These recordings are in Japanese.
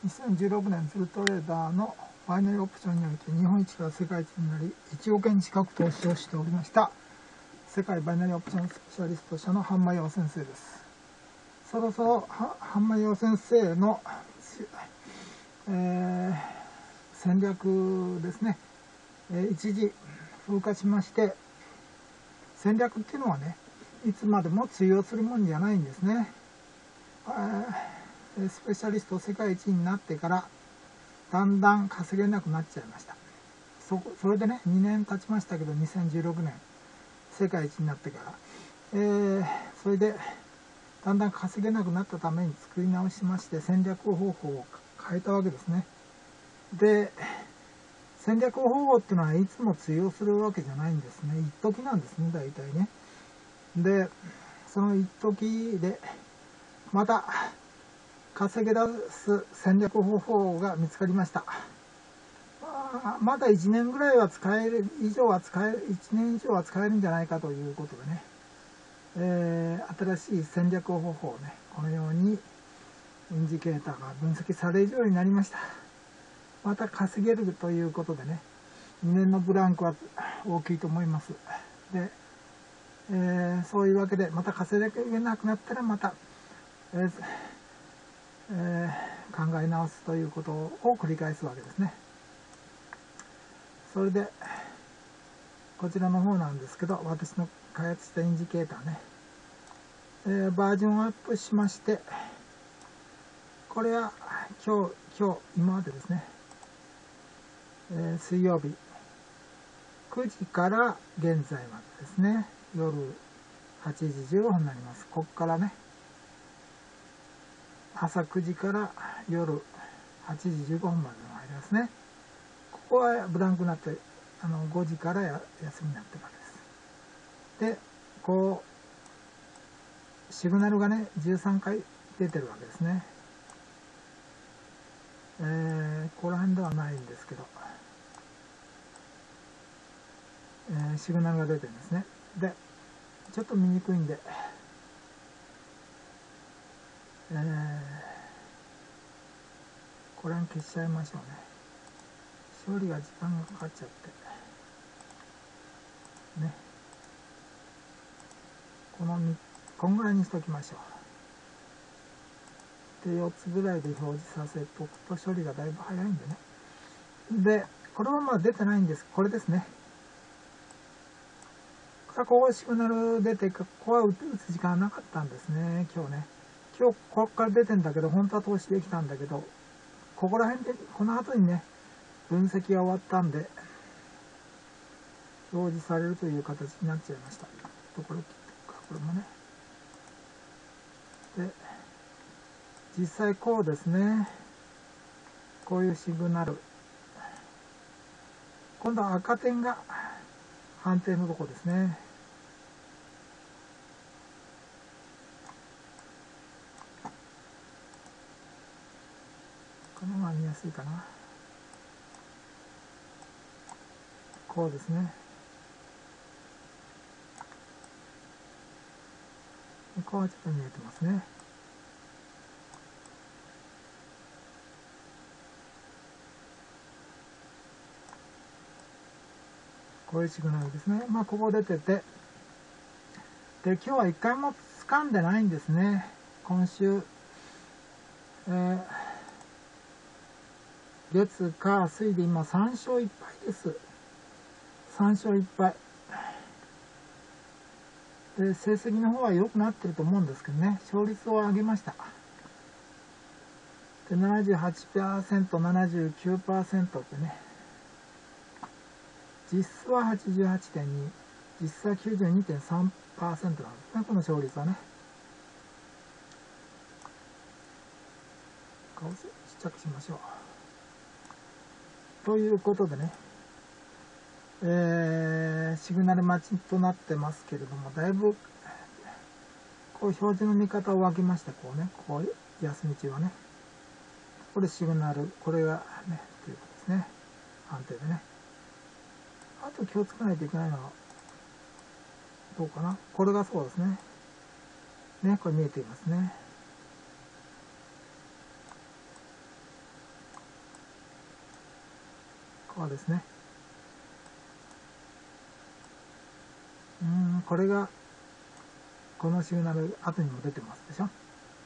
2016年ズルトレーダーのバイナリーオプションにおいて日本一から世界一になり1億円近く投資をしておりました世界バイナリーオプションスペシャリスト社の半間洋先生です。そろそろ半間洋先生の、戦略ですね、一時風化しまして、戦略っていうのはね、いつまでも通用するもんじゃないんですね。スペシャリスト世界一になってからだんだん稼げなくなっちゃいました。それでね、2年経ちましたけど、2016年世界一になってから、それでだんだん稼げなくなったために作り直しまして、戦略方法を変えたわけですね。で、戦略方法っていうのはいつも通用するわけじゃないんですね。一時なんですね、大体ね。で、その一時でまた稼げ出す戦略方法が見つかりました。まだ1年ぐらいは1年以上は使えるんじゃないかということでね、新しい戦略方法をね、このようにインジケーターが分析されるようになりました。また稼げるということでね、2年のブランクは大きいと思います。で、そういうわけで、また稼げなくなったらまた、考え直すということを繰り返すわけですね。それでこちらの方なんですけど、私の開発したインジケーターね、バージョンアップしまして、これは今までですね、水曜日9時から現在までですね、夜8時15分になります。ここからね、朝9時から夜8時15分までの間ですね。ここはブランクになって、5時から休みになってるわけです。で、こう、シグナルがね、13回出てるわけですね。ここら辺ではないんですけど、シグナルが出てるんですね。で、ちょっと見にくいんで、これ消しちゃいましょうね。処理が時間がかかっちゃってね、こんぐらいにしときましょう。で、4つぐらいで表示させておくと処理がだいぶ早いんでね。で、これはまあ出てないんです。これですね。ここシグナル出て、ここは打つ時間なかったんですね、今日ね。今日ここから出てんだけど、本当は投資できたんだけど、ここら辺で、この後にね、分析が終わったんで、表示されるという形になっちゃいました。これ切っておくか、これもね。で、実際こうですね。こういうシグナル。今度は赤点が判定のとこですね。このまま見やすいかな。こうですね。こうはちょっと見えてますね。こういうシグナルですね。まあここ出てて、で今日は一回も掴んでないんですね。今週、月火水で今3勝1敗です。3勝1敗で、成績の方は良くなってると思うんですけどね、勝率を上げました。で、78%、79% ってね、実質は 88.2、実質は 92.3% なんですね、この勝率はね。顔ちっちゃくしましょう。ということでね、シグナル待ちとなってますけれども、だいぶこう表示の見方を分けまして、こうね、こう休み中はね、これシグナル、これがね、ということですね。判定でね。あと気をつけないといけないのは、どうかな。これがそうですね。ね、これ見えていますね。 こうですね。これがこのシグナル後にも出てますでしょ。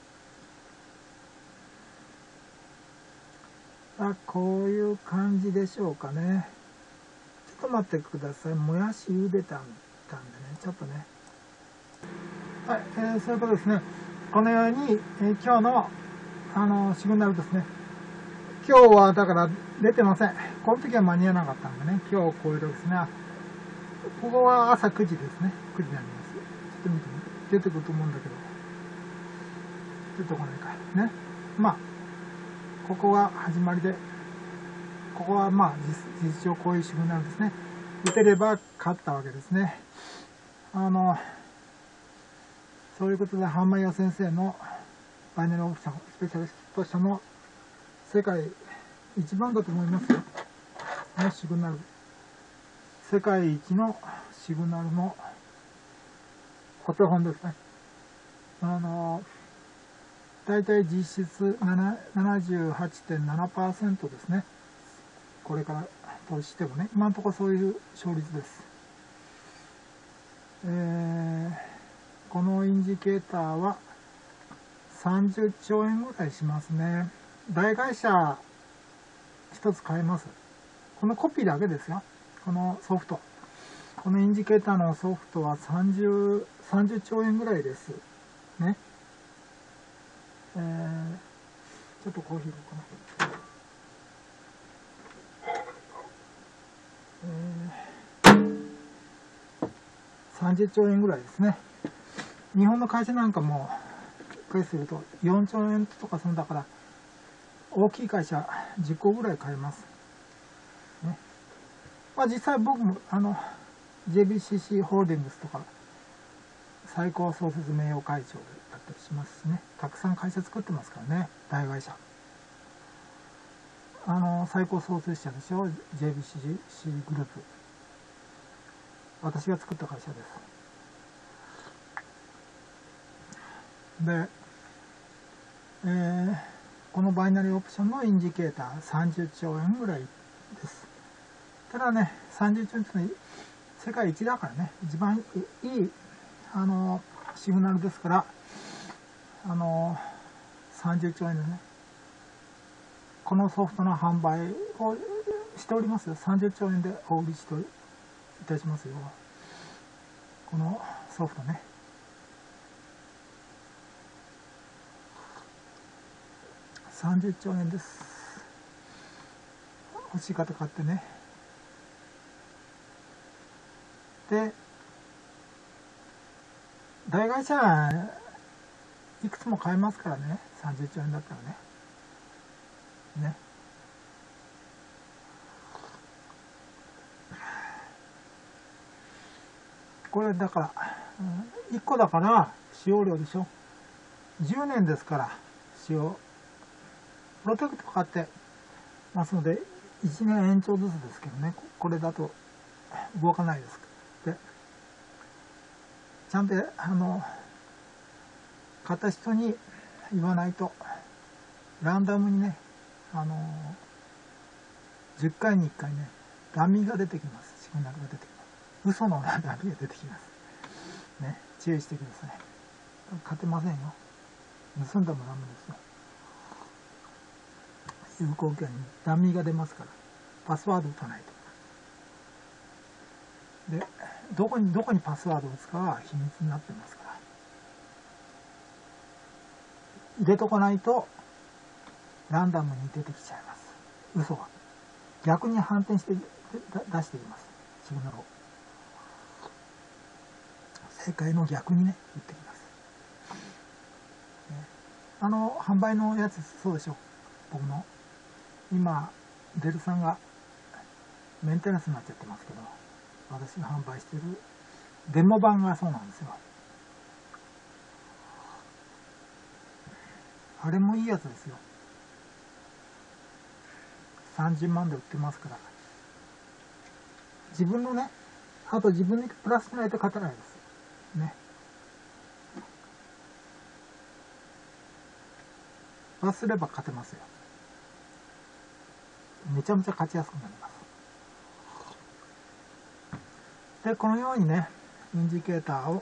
こういう感じでしょうかね。ちょっと待ってください。もやし茹でたんでね、ちょっとね。はい、そういうことですね。このように、今日の、シグナルですね。今日はだから出てません。この時は間に合わなかったんでね、今日こういうとですね。ここは朝9時ですね。9時になります。ちょっと見てみて。出てくると思うんだけど。出てこないか。ね。まあ、ここが始まりで、ここはまあ実情こういうシグナルですね。打てれば勝ったわけですね。そういうことで、ハンマイヤ先生のバイナリーオプション、スペシャリストとしても世界一番だと思いますよ。ね、シグナル。世界一のシグナルのお手本ですね。大体実質 78.7% ですね。これからとしてもね、今のところそういう勝率です。このインジケーターは30兆円ぐらいしますね。大会社一つ買えます。このコピーだけですよ。このソフト。このインジケーターのソフトは30兆円ぐらいです。ね。ちょっとコーヒー入れようかな。30兆円ぐらいですね。日本の会社なんかも、びっくりすると4兆円とかそんだから、大きい会社10個ぐらい買えます。ね。まあ実際僕も、JBCC ホールディングスとか、最高創設名誉会長だったりしますしね。たくさん会社作ってますからね、大会社。最高創設者でしょ、JBCC グループ。私が作った会社です。で、このバイナリーオプションのインジケーター30兆円ぐらいです。ただね、30兆円って世界一だからね、一番いいシグナルですから、30兆円でね、このソフトの販売をしておりますよ。30兆円でお売りしていたしますよ。このソフトね。30兆円です。欲しい方買ってね。で、大会社いくつも買えますからね。30兆円だったらね。ね。これだから、1個だから使用料でしょ。10年ですから使用。プロテクト買ってますので、1年延長ずつですけどね。これだと動かないです。で、ちゃんと買った人に言わないと、ランダムにね、10回に1回ね、ダミーが出てきます。シグナルが出てきます。嘘のダミーが出てきます。ね、注意してください。勝てませんよ。盗んだもダメですよ。有効権にダミーが出ますから、パスワード打たないと。で、どこにパスワードを打つかは秘密になってますから。入れとかないと、ランダムに出てきちゃいます。嘘が。逆に反転して出しています。シグナルを。正解の逆にね、打ってきます。販売のやつ、そうでしょ。僕の。今、デルさんがメンテナンスになっちゃってますけど、私が販売しているデモ版がそうなんですよ。あれもいいやつですよ。30万で売ってますから。自分のね、あと自分にプラスしないと勝てないです。ね。プラスすれば勝てますよ。めちゃめちゃ勝ちやすくなります。 でこのようにねインジケーターを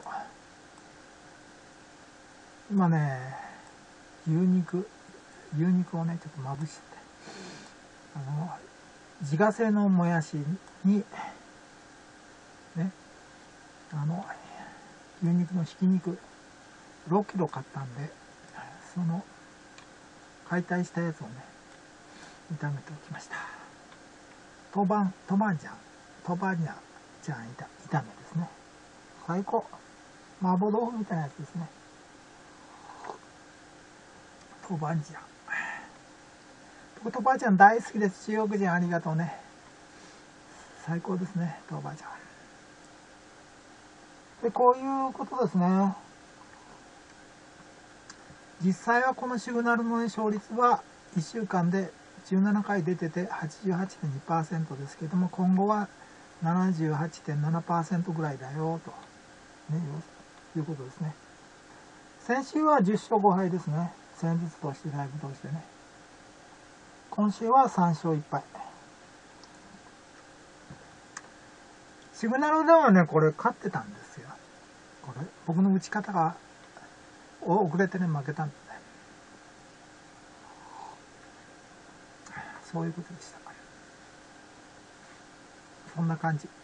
今ね牛肉をねちょっとまぶして自家製のもやしにね牛肉のひき肉6キロ買ったんでその解体したやつをね炒めておきました。トバニャ炒めですね。最高。麻婆豆腐みたいなやつですね。トバニャ。僕トバニャ大好きです。中国人ありがとうね。最高ですね、トバニャ。でこういうことですね。実際はこのシグナルの勝率は1週間で17回出てて 88.2% ですけども、今後は 78.7% ぐらいだよと、ね、いうことですね。先週は10勝5敗ですね。戦術としてライブとしてね。今週は3勝1敗。シグナルではねこれ勝ってたんですよ。これ僕の打ち方が遅れてね負けたんですね。そういうことでした。そんな感じ。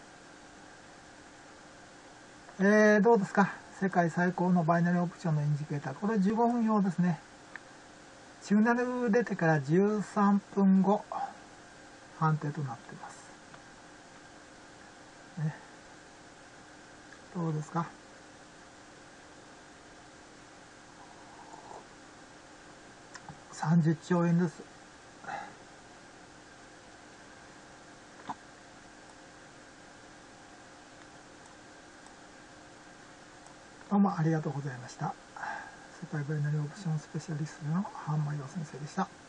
どうですか。世界最高のバイナリーオプションのインジケーター。これ15分用ですね。シグナル出てから13分後判定となっています、ね、どうですか。30兆円です。どうもありがとうございました。世界バイナリーオプションスペシャリストの半間洋先生でした。